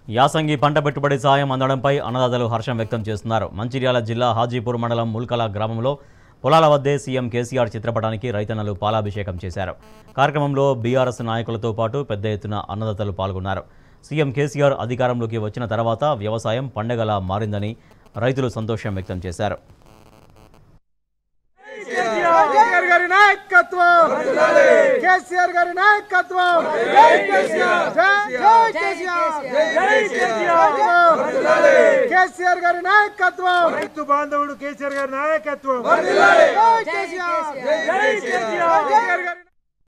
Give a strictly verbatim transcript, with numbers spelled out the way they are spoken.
యాసంగి పంట పెట్టుబడి సాయం అందడంపై అన్నదాతలు హర్షం వ్యక్తం చేస్తున్నారు. మంచిర్యాల జిల్లా హాజీపూర్ మండలం ముల్కల గ్రామంలో పొలాల వద్దే సీఎం కేసీఆర్ చిత్రపటానికి రైతన్నలు పాలాభిషేకం చేశారు. కార్యక్రమంలో బీఆర్ఎస్ నాయకులతో పాటు పెద్ద ఎత్తున అన్నదాతలు పాల్గొన్నారు. సీఎం కేసీఆర్ అధికారంలోకి వచ్చిన తర్వాత వ్యవసాయం పండగలా మారిందని రైతులు సంతోషం వ్యక్తం చేశారు. కేసీఆర్ గారి నాయకత్వం కేసీఆర్ గారి నాయకత్వం జై కేసీఆర్ జై కేసీఆర్ జై కేసీఆర్ కేసీఆర్ గారి నాయకత్వం రైతు బాంధవుడు కేసీఆర్ గారి నాయకత్వం జై కేసీఆర్ జై కేసీఆర్